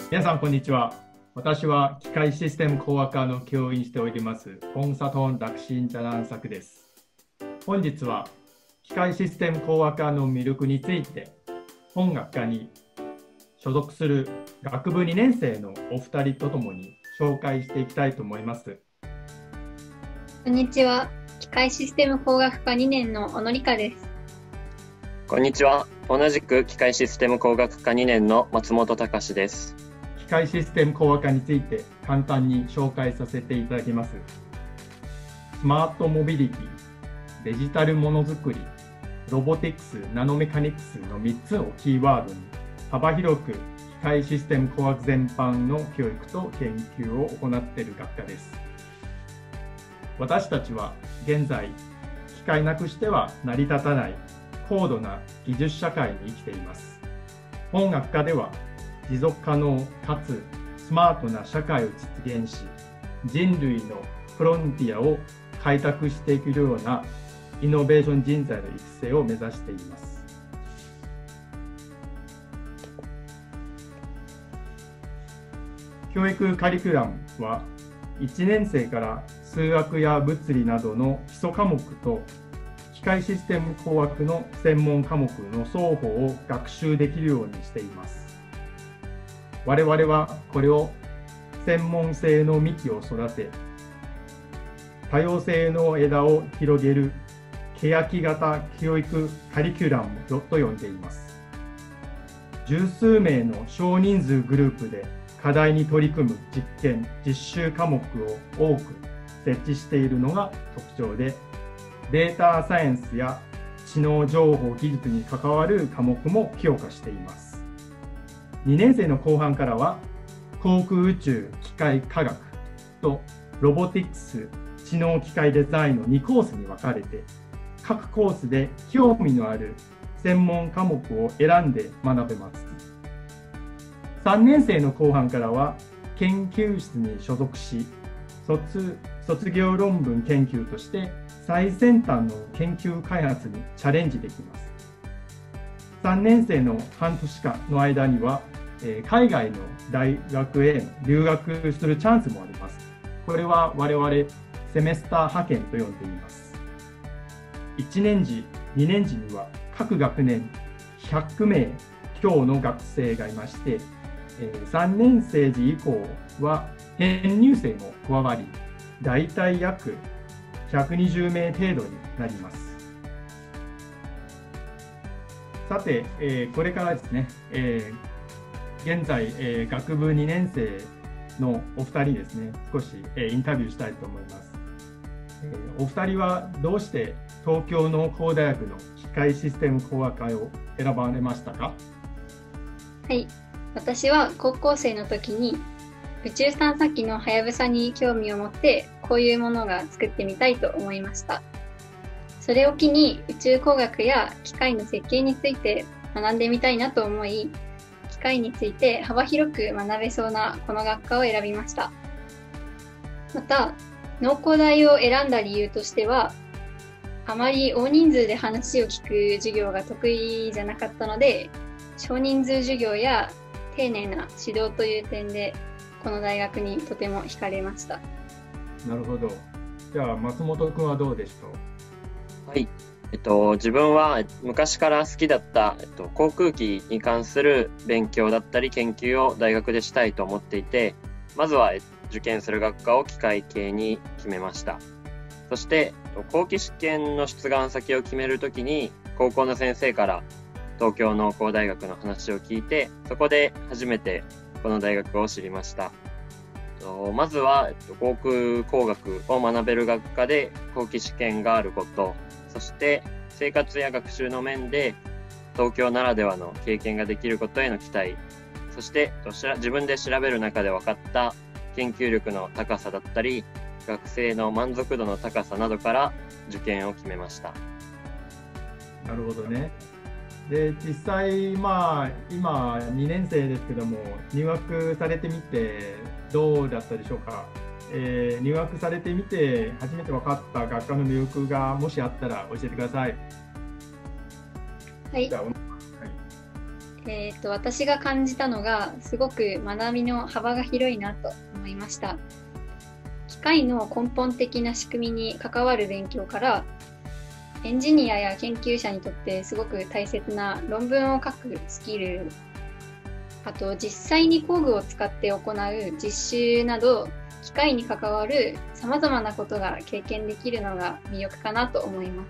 皆さん、こんにちは。私は機械システム工学科の教員しております、ポンサトン・ダクシン・ジャランサクです。本日は機械システム工学科の魅力について、本学科に所属する学部2年生のお二人とともに紹介していきたいと思います。 こんにちは。機械システム工学科2年の小野理香です。 こんにちは。同じく機械システム工学科2年の松本隆です。 機械システム工学科について簡単に紹介させていただきます。スマートモビリティ、デジタルものづくり、ロボティクス、ナノメカニクスの3つをキーワードに幅広く機械システム工学全般の教育と研究を行っている学科です。私たちは現在、機械なくしては成り立たない高度な技術社会に生きています。本学科では持続可能かつスマートな社会を実現し、人類のフロンティアを開拓していくようなイノベーション人材の育成を目指しています。教育カリキュラムは1年生から数学や物理などの基礎科目と機械システム工学の専門科目の双方を学習できるようにしています。我々はこれを専門性の幹を育て、多様性の枝を広げる欅型教育カリキュラムと呼んでいます。十数名の少人数グループで課題に取り組む実験・実習科目を多く設置しているのが特徴で、データサイエンスや知能情報技術に関わる科目も強化しています。2年生の後半からは航空宇宙機械科学とロボティクス知能機械デザインの2コースに分かれて、各コースで興味のある専門科目を選んで学べます。3年生の後半からは研究室に所属し、卒業論文研究として最先端の研究開発にチャレンジできます。3年生の半年間の間には、海外の大学へ留学するチャンスもあります。これは我々セメスター派遣と呼んでいます。1年次、2年次には各学年100名強の学生がいまして、3年生時以降は編入生も加わり、だいたい約120名程度になります。さて、これからですね、現在、学部2年生のお二人ですね、少し、インタビューしたいと思います。お二人はどうして東京農工大学の機械システム工学科を選ばれましたか？ はい。私は高校生の時に宇宙探査機のはやぶさに興味を持って、こういうものが作ってみたいと思いました。それを機に宇宙工学や機械の設計について学んでみたいなと思い、機械について幅広く学べそうなこの学科を選びました。また、農工大を選んだ理由としては、あまり大人数で話を聞く授業が得意じゃなかったので、少人数授業や丁寧な指導という点で、この大学にとても惹かれました。 なるほど。じゃあ松本君はどうでしょう？ はい。自分は昔から好きだった、航空機に関する勉強だったり研究を大学でしたいと思っていて、まずは受験する学科を機械系に決めました。そして後期試験の出願先を決めるときに、高校の先生から東京農工大学の話を聞いて、そこで初めてこの大学を知りました。まずは航空工学を学べる学科で後期試験があること、そして生活や学習の面で東京ならではの経験ができることへの期待、そして自分で調べる中で分かった研究力の高さだったり、学生の満足度の高さなどから受験を決めました。 なるほどね。で、実際、今2年生ですけども、入学されてみてどうだったでしょうか？入学されてみて初めて分かった学科の魅力がもしあったら教えてください。 はい。 じゃあ、はい。 私が感じたのがすごく学びの幅が広いなと思いました。機械の根本的な仕組みに関わる勉強から、エンジニアや研究者にとってすごく大切な論文を書くスキル、あと実際に工具を使って行う実習など、機械に関わる様々なことが経験できるのが魅力かなと思います。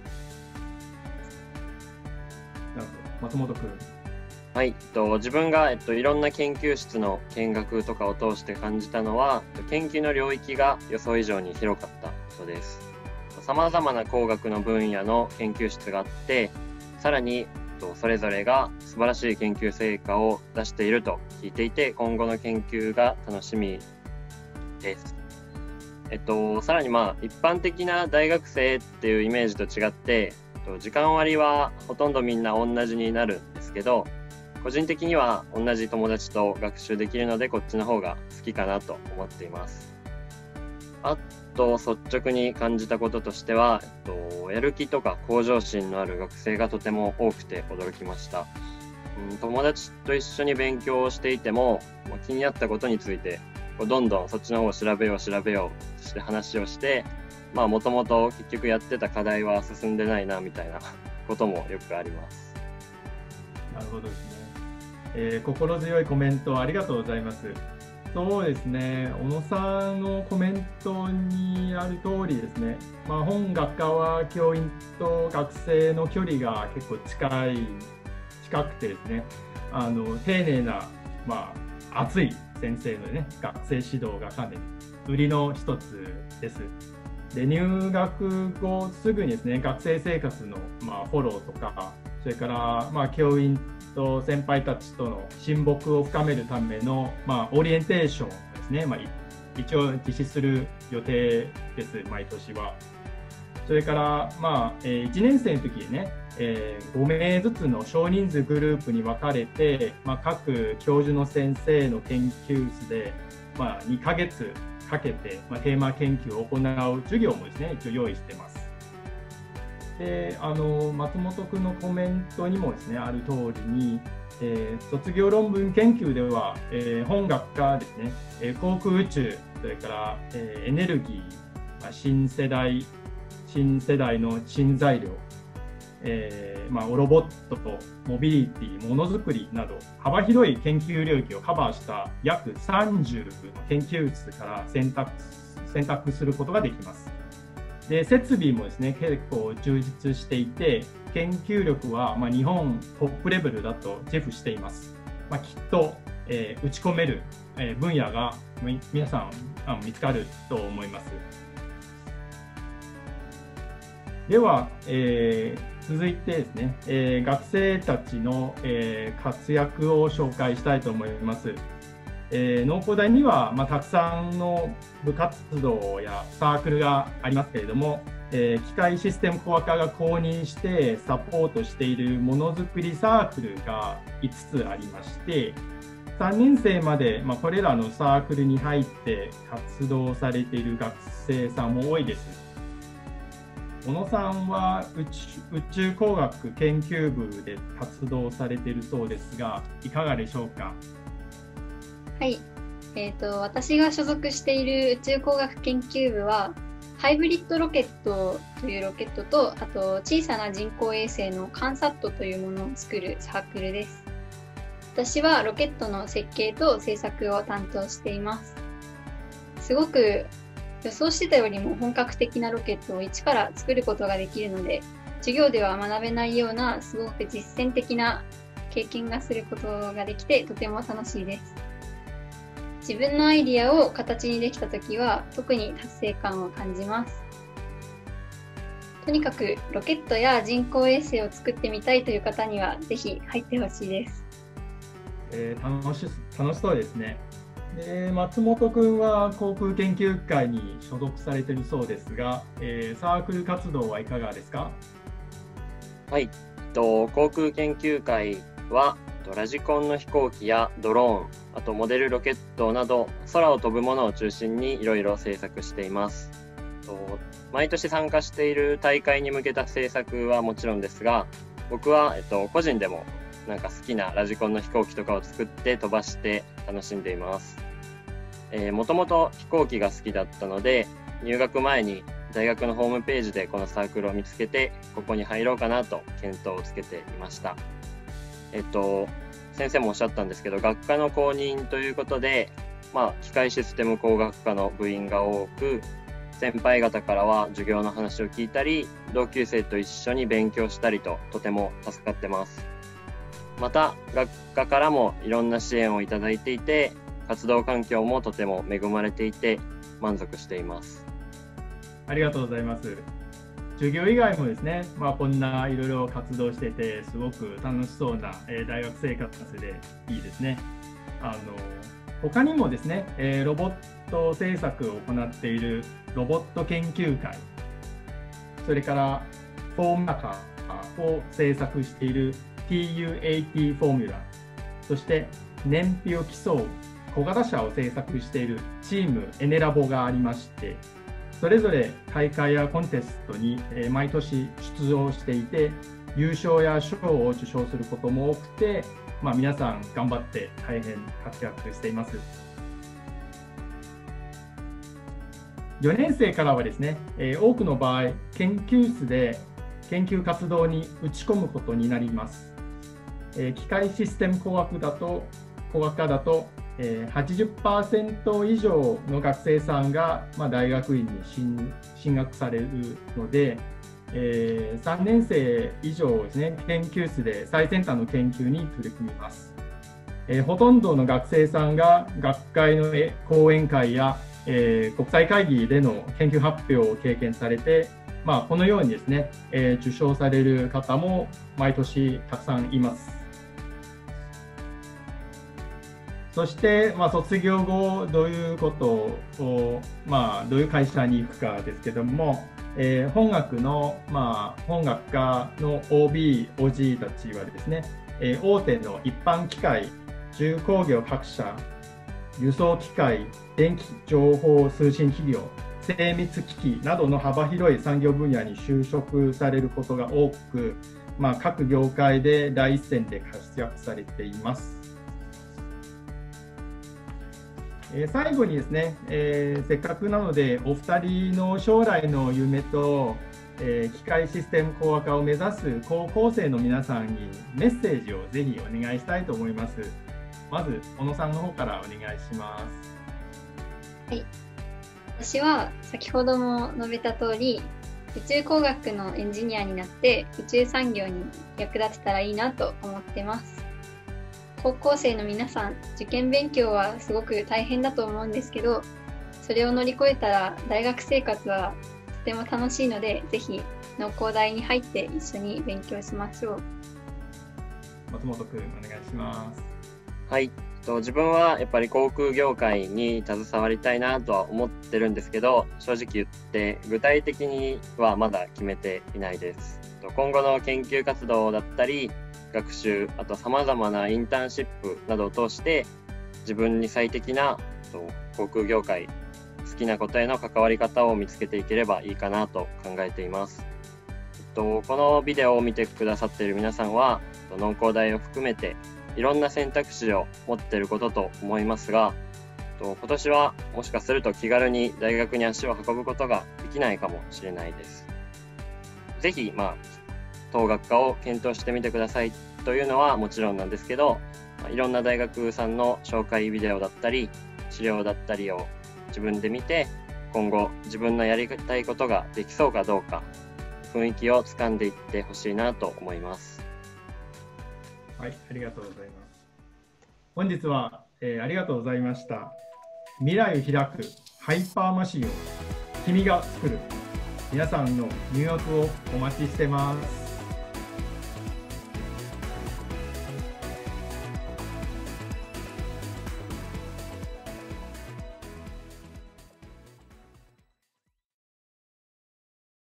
なるほど。松本君。 はい、自分が、いろんな研究室の見学とかを通して感じたのは、研究の領域が予想以上に広かったことです。様々な工学の分野の研究室があって、さらにそれぞれが素晴らしい研究成果を出していると聞いていて、今後の研究が楽しみです。さらに一般的な大学生っていうイメージと違って、時間割はほとんどみんな同じになるんですけど、個人的には同じ友達と学習できるので、こっちの方が好きかなと思っています。あと、率直に感じたこととしては、やる気とか向上心のある学生がとても多くて驚きました。友達と一緒に勉強をしていても、気になったことについて、どんどんそっちの方を調べようとして話をして、もともと結局やってた課題は進んでないなみたいなこともよくあります。 なるほどですね。心強いコメントありがとうございます。そうですね、小野さんのコメントにある通りですね、本学科は教員と学生の距離が結構近くてですね、丁寧な、熱い先生のね、学生指導がかなり売りの一つです。で、入学後すぐにですね、学生生活の、フォローとか、それから、教員と先輩たちとの親睦を深めるための、オリエンテーションですね、一応実施する予定です、毎年は。それから、1年生の時にね、5名ずつの少人数グループに分かれて、各教授の先生の研究室で、2ヶ月かけて、テーマ研究を行う授業もですね、一応用意しています。で、松本君のコメントにもですね、ある通りに、卒業論文研究では、本学科ですね、航空宇宙、それから、エネルギー、新世代の新材料、ロボットとモビリティ、ものづくりなど幅広い研究領域をカバーした約30の研究室から選択することができます。で、設備もですね、結構充実していて、研究力は日本トップレベルだと自負しています。きっと、打ち込める分野が皆さん見つかると思います。では、続いてですね、学生たちの、活躍を紹介したいと思います。農工大には、たくさんの部活動やサークルがありますけれども、機械システム工学科が公認してサポートしているものづくりサークルが5つありまして、3年生まで、これらのサークルに入って活動されている学生さんも多いです。小野さんは宇宙工学研究部で活動されているそうですが、いかがでしょうか？ はい、私が所属している宇宙工学研究部は、ハイブリッドロケットというロケットと、あと小さな人工衛星のカンサットというものを作るサークルです。私はロケットの設計と製作を担当しています。すごく予想してたよりも本格的なロケットを一から作ることができるので、授業では学べないようなすごく実践的な経験がすることができてとても楽しいです。自分のアイディアを形にできたときは特に達成感を感じます。とにかくロケットや人工衛星を作ってみたいという方にはぜひ入ってほしいです。 楽しそうですね。松本君は航空研究会に所属されているそうですが、サークル活動はいかがですか？ はい、航空研究会はラジコンの飛行機やドローン、あとモデルロケットなど空を飛ぶものを中心にいろいろ制作しています。毎年参加している大会に向けた制作はもちろんですが、僕は個人でもなんか好きなラジコンの飛行機とかを作って飛ばして楽しんでいます。もともと飛行機が好きだったので、入学前に大学のホームページでこのサークルを見つけて、ここに入ろうかなと検討をつけていました。先生もおっしゃったんですけど、学科の公認ということで、機械システム工学科の部員が多く、先輩方からは授業の話を聞いたり、同級生と一緒に勉強したりと、とても助かってます。また、学科からもいろんな支援をいただいていて、活動環境もとても恵まれていて、満足しています。 ありがとうございます。授業以外もですね、こんないろいろ活動してて、すごく楽しそうな大学生活でいいですね。他にもですね、ロボット制作を行っているロボット研究会、それからフォームラカーを制作している TU80 フォーミュラ、そして燃費を競う小型車を制作しているチームエネラボがありまして、それぞれ大会やコンテストに毎年出場していて、優勝や賞を受賞することも多くて、皆さん頑張って大変活躍しています。4年生からはですね、多くの場合、研究室で研究活動に打ち込むことになります。機械システム工学科だと、80% 以上の学生さんが、大学院に進学されるので、3年生以上ですね、研究室で最先端の研究に取り組みます。ほとんどの学生さんが学会の講演会や、国際会議での研究発表を経験されて、このようにですね、受賞される方も毎年たくさんいます。そして、卒業後どういうことを、どういう会社に行くかですけども、本学科の OB、OG たちはですね、大手の一般機械、重工業各社、輸送機械、電気情報通信企業、精密機器などの幅広い産業分野に就職されることが多く、各業界で第一線で活躍されています。最後にですね、せっかくなのでお二人の将来の夢と、機械システム工学科を目指す高校生の皆さんにメッセージをぜひお願いしたいと思います。まず小野さんの方からお願いします。 はい、私は先ほども述べた通り、宇宙工学のエンジニアになって宇宙産業に役立てたらいいなと思ってます。高校生の皆さん、受験勉強はすごく大変だと思うんですけど、それを乗り越えたら大学生活はとても楽しいので、ぜひ農工大に入って一緒に勉強しましょう。 松本君、お願いします。 はい、自分はやっぱり航空業界に携わりたいなとは思ってるんですけど、正直言って具体的にはまだ決めていないです。今後の研究活動だったり学習、あと様々なインターンシップなどを通して自分に最適な航空業界、好きなことへの関わり方を見つけていければいいかなと考えています。このビデオを見てくださっている皆さんは農工大を含めていろんな選択肢を持っていることと思いますが、今年はもしかすると気軽に大学に足を運ぶことができないかもしれないです。ぜひ当学科を検討してみてくださいというのはもちろんなんですけど、いろんな大学さんの紹介ビデオだったり資料だったりを自分で見て、今後自分のやりたいことができそうかどうか、雰囲気をつかんでいってほしいなと思います。 はい、ありがとうございます。本日は、ありがとうございました。未来を開くハイパーマシンを君が作る。皆さんの入学をお待ちしてます。